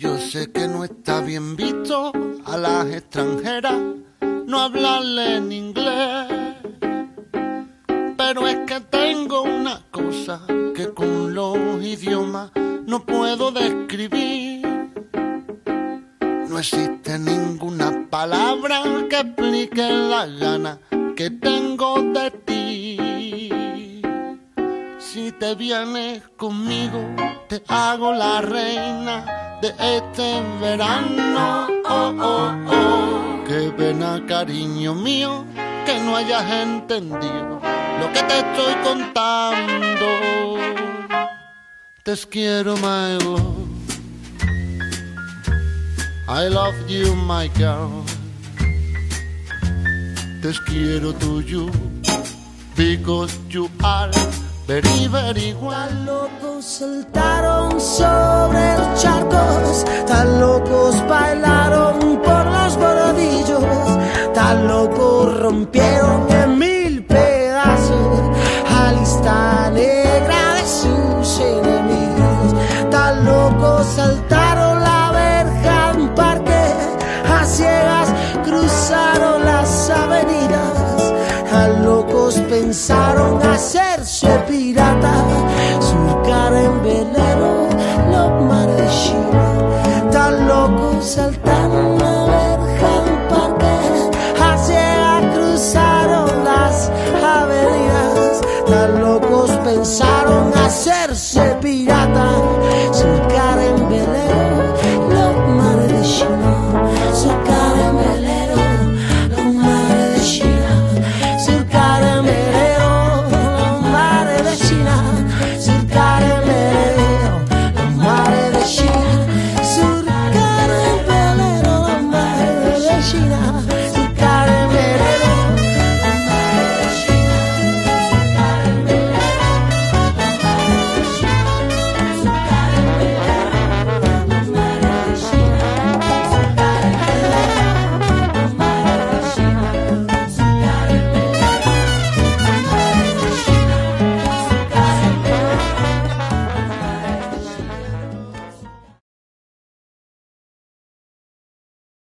Yo sé que no está bien visto a las extranjeras no hablarle en inglés, pero es que tengo una cosa que con los idiomas no puedo describir. No existe ninguna palabra que explique las ganas que tengo de ti. Si te vienes conmigo, te hago la reina de este verano. Oh, oh, oh. Qué pena, cariño mío, que no hayas entendido lo que te estoy contando. Te quiero, my love. I love you, my girl. Te quiero to you because you are very, very well. Tan locos saltaron sobre los charcos, tan locos bailaron por los bordillos, tan locos rompieron en mil pedazos a lista negra de sus enemigos. Tan locos saltaron